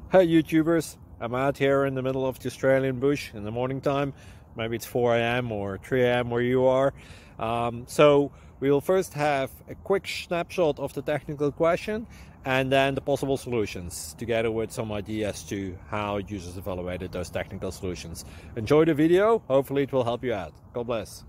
Hey YouTubers, I'm out here in the middle of the Australian bush in the morning time. Maybe it's 4 a.m. or 3 a.m. where you are. So we'll first have a quick snapshot of the technical question and then the possible solutions, together with some ideas to how users evaluated those technical solutions. Enjoy the video, hopefully it will help you out. God bless.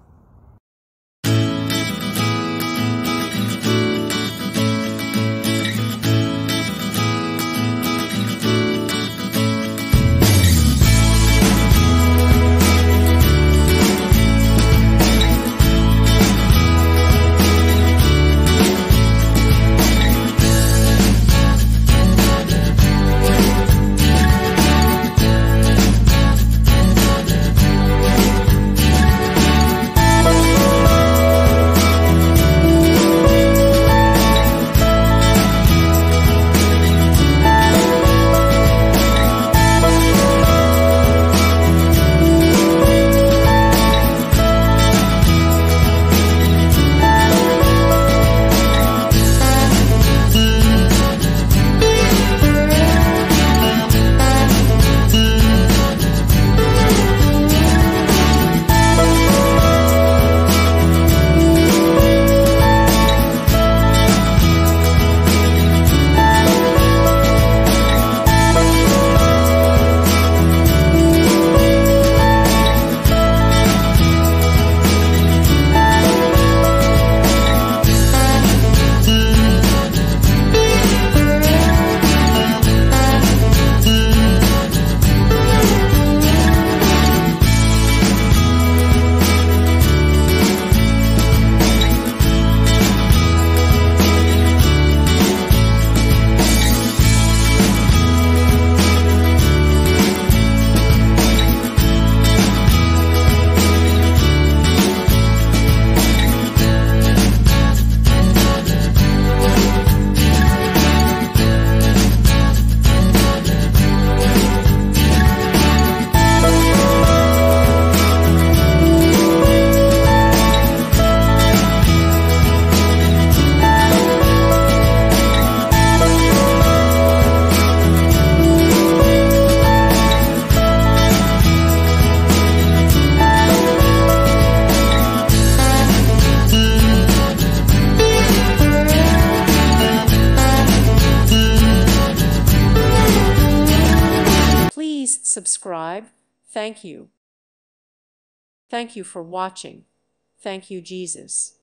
Please subscribe. Thank you. Thank you for watching. Thank you, Jesus.